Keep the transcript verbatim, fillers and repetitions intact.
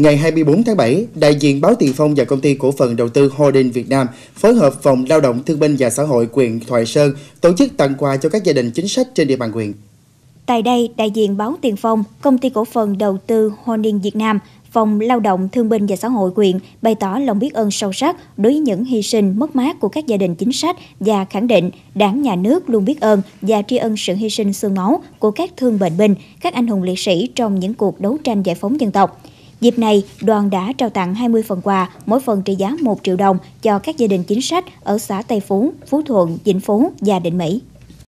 Ngày hai mươi tư tháng bảy, đại diện Báo Tiền Phong và Công ty Cổ phần Đầu tư Holding Việt Nam phối hợp Phòng Lao động Thương binh và Xã hội huyện Thoại Sơn tổ chức tặng quà cho các gia đình chính sách trên địa bàn huyện. Tại đây, đại diện Báo Tiền Phong, Công ty Cổ phần Đầu tư Holding Việt Nam, Phòng Lao động Thương binh và Xã hội huyện bày tỏ lòng biết ơn sâu sắc đối với những hy sinh mất mát của các gia đình chính sách và khẳng định Đảng, Nhà nước luôn biết ơn và tri ân sự hy sinh xương máu của các thương bệnh binh, các anh hùng liệt sĩ trong những cuộc đấu tranh giải phóng dân tộc. Dịp này, đoàn đã trao tặng hai mươi phần quà, mỗi phần trị giá một triệu đồng cho các gia đình chính sách ở xã Tây Phú, Phú Thuận, Vĩnh Phú và Định Mỹ.